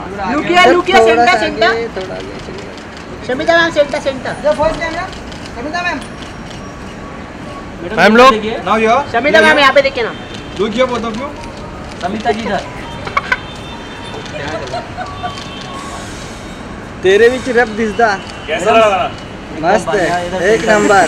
लुकिया center Shamita ma'am center जो first camera Shamita ma'am ma'am लोग now here Shamita ma'am यहाँ पे देखिए ना look here both of you Samita ji इधर तेरे भी रब दिसदा कैसा लगा मस्त है एक नंबर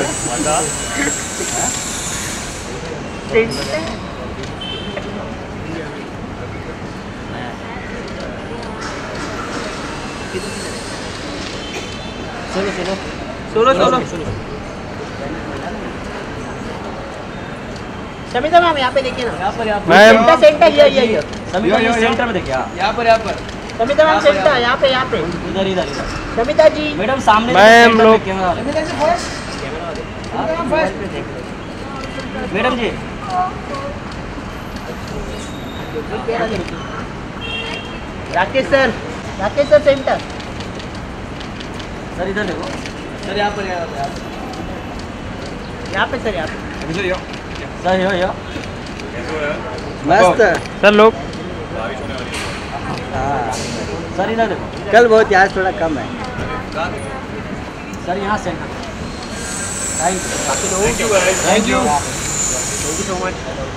सोलो शमिता मैम यहाँ पे देखिए ना मैम सेंटर ये समिता जी सेंटर में देखिए यहाँ पर शमिता मैम सेंटर यहाँ पे इधर शमिता जी मैडम सामने मैम लोग camera Shamita ji first madam ji Rakesh sir center sir इधर देखो सर यहाँ पर यहाँ पे सर यहाँ पे सर यो मस्त सर लोग हाँ सर इधर देखो कल बहुत आज थोड़ा कम है सर यहाँ center thank you so much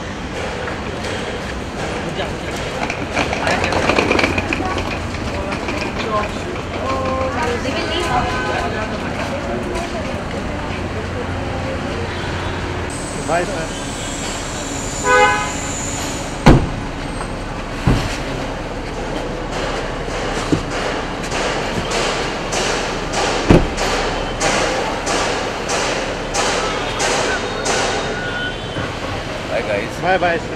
bye sir Bye guys. Bye bye sir